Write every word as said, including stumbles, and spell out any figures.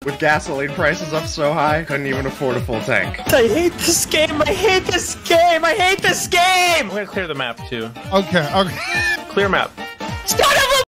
With gasoline prices up so high, couldn't even afford a full tank. I hate this game. I hate this game. I hate this game. I'm gonna clear the map too. Okay, okay. Clear map. Son of a